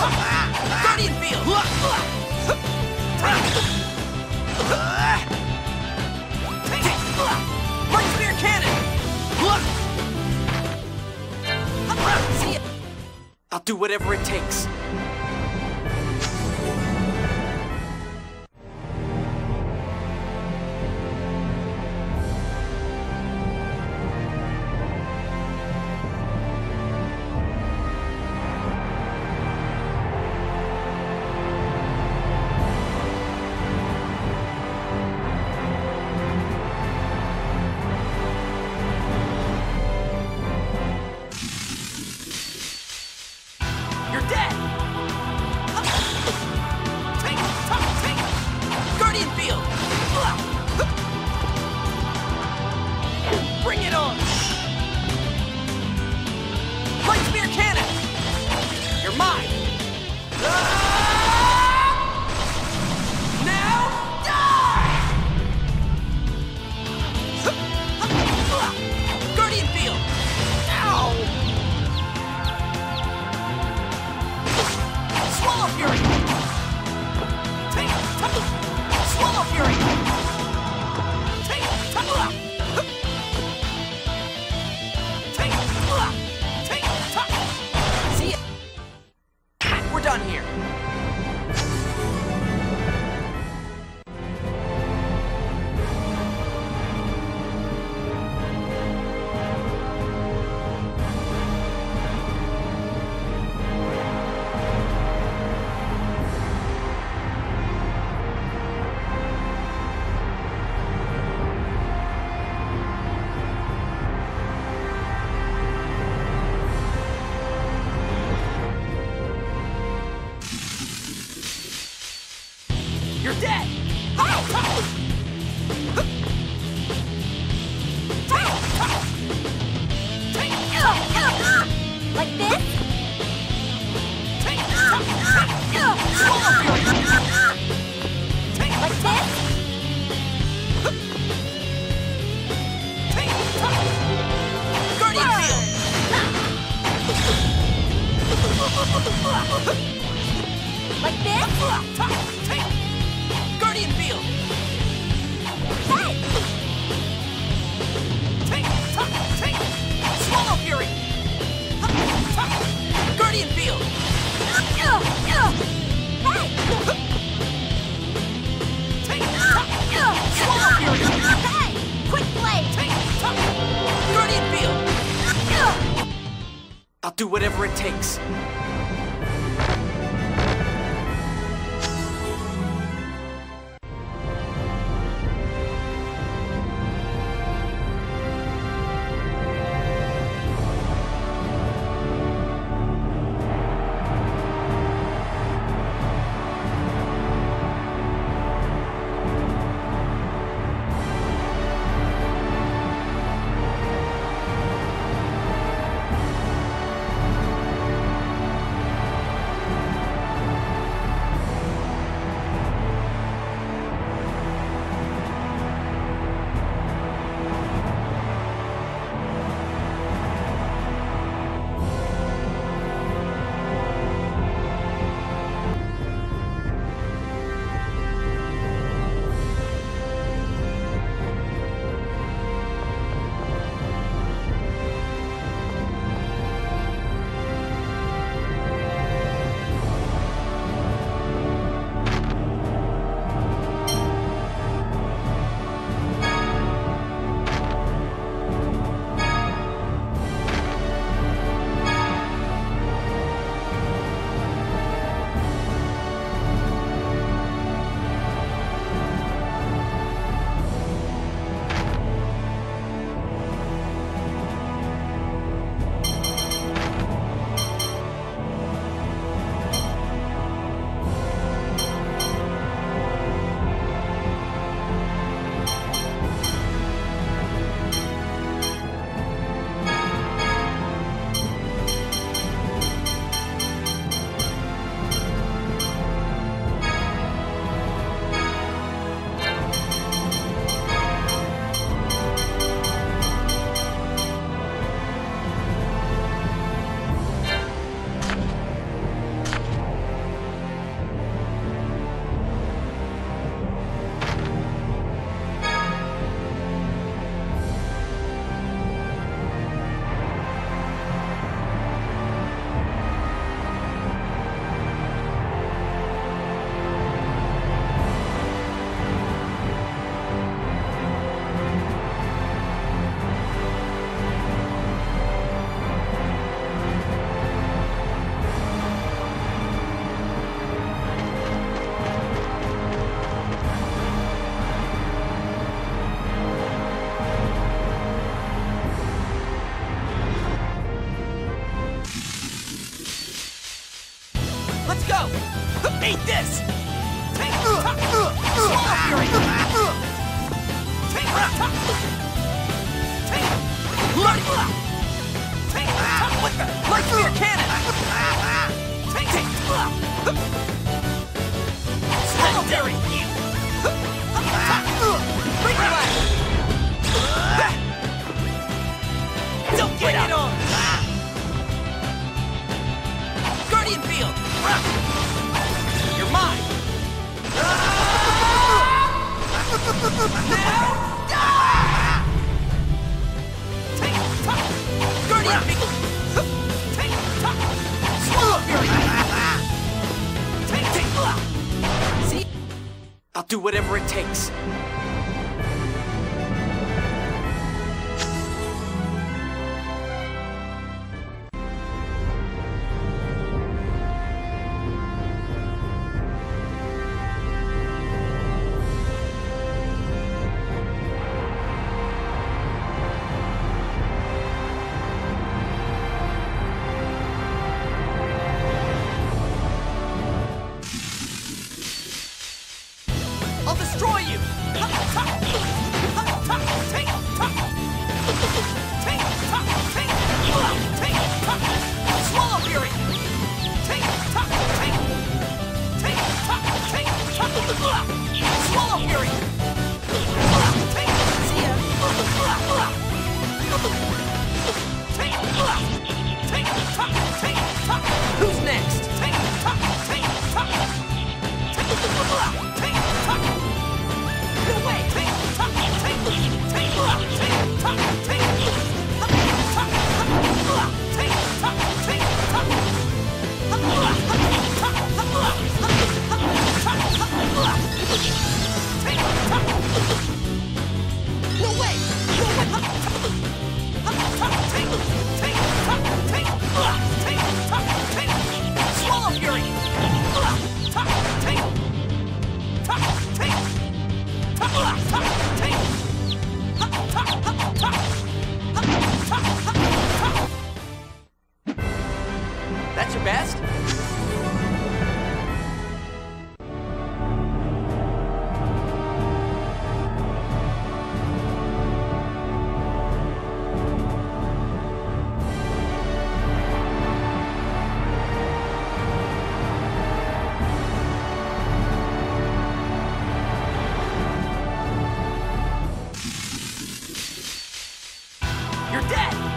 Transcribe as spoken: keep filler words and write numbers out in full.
Guardian Field! Light Spear Cannon! See ya! I'll do whatever it takes. You're dead! Like this? Like this? Guardian Field! Like this? Guardian Field! Hey! Swallow Fury! Guardian Field! Hey! Swallow Fury! Hey! Quick blade! Guardian Field! I'll do whatever it takes. Eat this! Take Swallow Fury! Take Take Bloody Take What the? Light Spear Cannon! Take Take Swallow Fury! Bring your life! Don't get it on! Guardian Field! You're mine! Now! Take top! Guardian Field! Take top! Swallow Fury! Take, take, see? I'll do whatever it takes. I'll destroy you! Take top! Take top! Take top! Swallow Fury! Take top! Take Take top! Take top! Swallow Fury! Take See ya! Take Take top! Take top! Who's next? Take top! Take top! Take Take top! No way! Take top! Take Take Take top! Take top! Take top! Take top! Take top! No way! No way! Take Take top! Take Take top! Take Swallow Fury! Top! Take Top! Take Top! Top! Take Top! Top! Top! Top! Top! That's your best? You're dead!